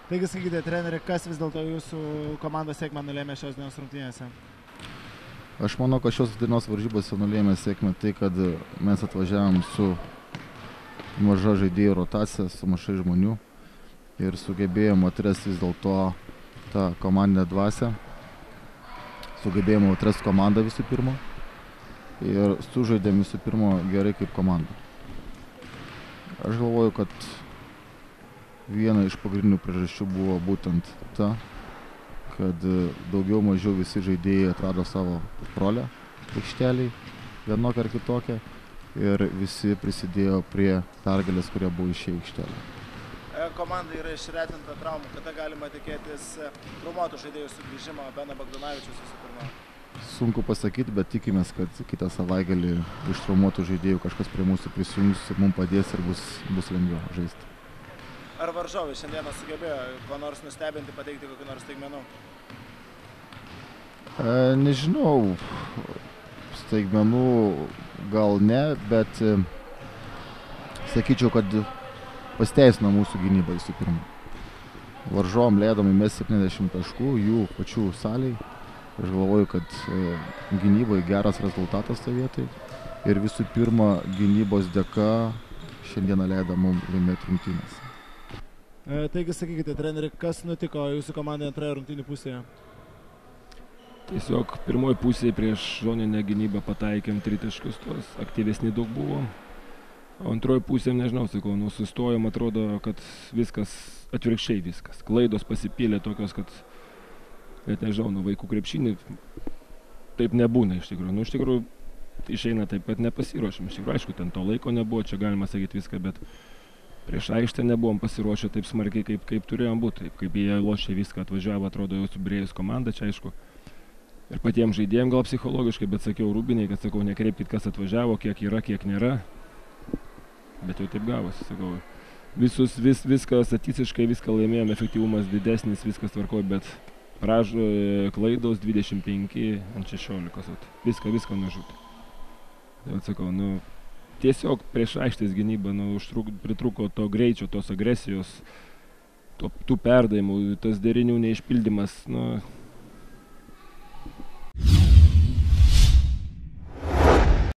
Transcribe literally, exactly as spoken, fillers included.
Taigi, sakykite, treneri, kas vis dėlto jūsų komandos sėkmę nulėmė šios dienos rungtynėse? Aš manau, kad šios dienos varžybose nulėmė sėkmę tai, kad mes atvažiavom su maža žaidėjų rotacija, su mažai žmonių ir sugebėjom atrasti vis dėlto tą komandinę dvasią. Sugebėjom atrasti komandą visų pirma ir sužaidėm visų pirma gerai kaip komanda. Aš galvoju, kad viena iš pagrindinių priežasčių buvo būtent ta, kad daugiau mažiau visi žaidėjai atrado savo rolę aikšteliai, vienokią ar kitokią, ir visi prisidėjo prie pergalės, kurie buvo išėję aikštelę. Komanda yra išretinta traumų, kada galima tikėtis traumuotų žaidėjų sugrįžimo, Beno Bagdonavičius visų pirma? Sunku pasakyti, bet tikimės, kad kitą savaitgalį iš traumuotų žaidėjų kažkas prie mūsų prisijungs ir mums padės ir bus, bus lengviau žaisti. Ar varžovai šiandieną sugebėjo ko nors nustebinti, pateikti kokių nors staigmenų? E, nežinau, staigmenų gal ne, bet e, sakyčiau, kad pasiteisino mūsų gynyba visų pirma. Varžovom leidom įmesti septyniasdešimt taškų, jų pačių saliai. Aš galvoju, kad e, gynybai geras rezultatas toje vietoje. Ir visų pirma, gynybos dėka šiandieną leido mums laimėti rungtynes. E, taigi, sakykite, treneri, kas nutiko jūsų komandai antroje rungtynių pusėje? Tiesiog pirmoji pusėje prieš zoninę gynybą pataikėm tritaškius, tuos aktyvesni daug buvo. O antroji pusė, nežinau, sakau, nu sustojom, atrodo, kad viskas, atvirkščiai viskas. Klaidos pasipylė tokios, kad, net nežinau, nu vaikų krepšinį taip nebūna iš tikrųjų. Nu, iš tikrųjų, išeina taip, kad nepasiruošėm. Iš tikrųjų, aišku, ten to laiko nebuvo, čia galima sakyti viską, bet prieš aikštę nebuvom pasiruošę taip smarkiai, kaip, kaip turėjom būti. Taip, kaip jie lošė viską, atvažiavo, atrodo, jau subrėjus komanda, čia aišku. Ir patiems žaidėjim gal psichologiškai, bet sakiau Rūbiniai, kad sakau, nekreipkit, kas atvažiavo, kiek yra, kiek nėra. Bet jau taip gavosi, sakau. Visus, vis, viską statistiškai, viską laimėjom, efektyvumas didesnis, viskas tvarkoj, bet pražo klaidos dvidešimt penki ant šešiolikos. Viską, viską nužudė. Tai sakau, nu, tiesiog prieš aikštės gynybą nu, užtruk, pritruko to greičio, tos agresijos, to, tų perdavimų, tas derinių neišpildymas. Nu,